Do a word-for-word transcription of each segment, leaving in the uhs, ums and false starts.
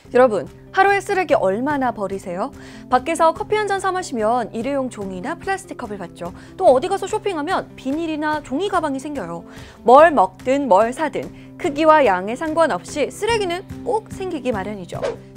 여러분, 하루에 쓰레기 얼마나 버리세요? 밖에서 커피 한 잔 사 마시면 일회용 종이나 플라스틱 컵을 받죠. 또 어디 가서 쇼핑하면 비닐이나 종이 가방이 생겨요. 뭘 먹든 뭘 사든 크기와 양에 상관없이 쓰레기는 꼭 생기기 마련이죠.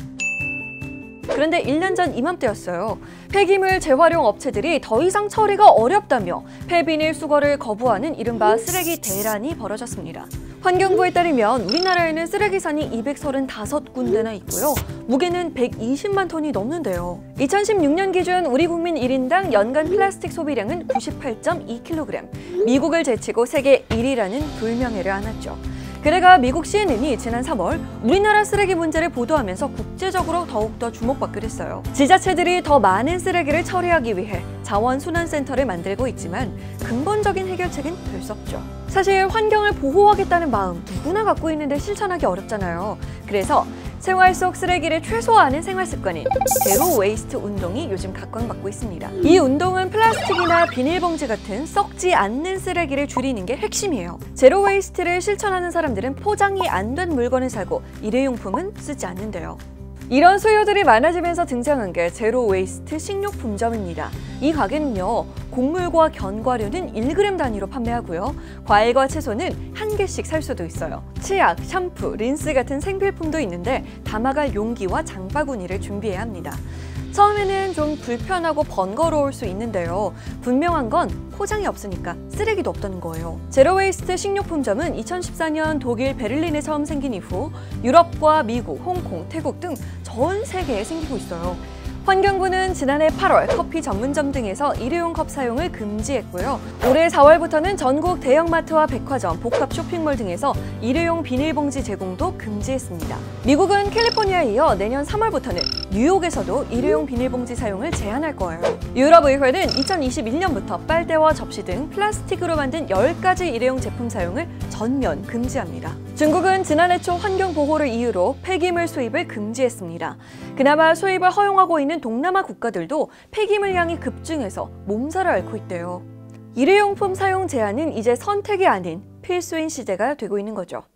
그런데 일 년 전 이맘때였어요. 폐기물 재활용 업체들이 더 이상 처리가 어렵다며 폐비닐 수거를 거부하는 이른바 쓰레기 대란이 벌어졌습니다. 환경부에 따르면 우리나라에는 쓰레기산이 이백삼십오 군데나 있고요. 무게는 백이십만 톤이 넘는데요. 이천십육 년 기준 우리 국민 일 인당 연간 플라스틱 소비량은 구십팔 점 이 킬로그램, 미국을 제치고 세계 일 위라는 불명예를 안았죠. 그래가 미국 씨엔엔이 지난 삼월 우리나라 쓰레기 문제를 보도하면서 국제적으로 더욱더 주목받기로 했어요. 지자체들이 더 많은 쓰레기를 처리하기 위해 자원순환센터를 만들고 있지만 근본적인 해결책은 될 수 없죠. 사실 환경을 보호하겠다는 마음 누구나 갖고 있는데 실천하기 어렵잖아요. 그래서 생활 속 쓰레기를 최소화하는 생활 습관인 제로 웨이스트 운동이 요즘 각광받고 있습니다. 이 운동은 플라스틱이나 비닐봉지 같은 썩지 않는 쓰레기를 줄이는 게 핵심이에요. 제로 웨이스트를 실천하는 사람들은 포장이 안 된 물건을 사고 일회용품은 쓰지 않는데요. 이런 수요들이 많아지면서 등장한 게 제로 웨이스트 식료품점입니다. 이 가게는요, 곡물과 견과류는 일 그램 단위로 판매하고요. 과일과 채소는 한 개씩 살 수도 있어요. 치약, 샴푸, 린스 같은 생필품도 있는데 담아갈 용기와 장바구니를 준비해야 합니다. 처음에는 좀 불편하고 번거로울 수 있는데요. 분명한 건 포장이 없으니까 쓰레기도 없다는 거예요. 제로웨이스트 식료품점은 이천십사 년 독일 베를린에 처음 생긴 이후 유럽과 미국, 홍콩, 태국 등 전 세계에 생기고 있어요. 환경부는 지난해 팔월 커피 전문점 등에서 일회용 컵 사용을 금지했고요. 올해 사월부터는 전국 대형마트와 백화점, 복합 쇼핑몰 등에서 일회용 비닐봉지 제공도 금지했습니다. 미국은 캘리포니아에 이어 내년 삼월부터는 뉴욕에서도 일회용 비닐봉지 사용을 제한할 거예요. 유럽의회는 이천이십일 년부터 빨대와 접시 등 플라스틱으로 만든 열 가지 일회용 제품 사용을 전면 금지합니다. 중국은 지난해 초 환경 보호를 이유로 폐기물 수입을 금지했습니다. 그나마 수입을 허용하고 있는 동남아 국가들도 폐기물 양이 급증해서 몸살을 앓고 있대요. 일회용품 사용 제한은 이제 선택이 아닌 필수인 시대가 되고 있는 거죠.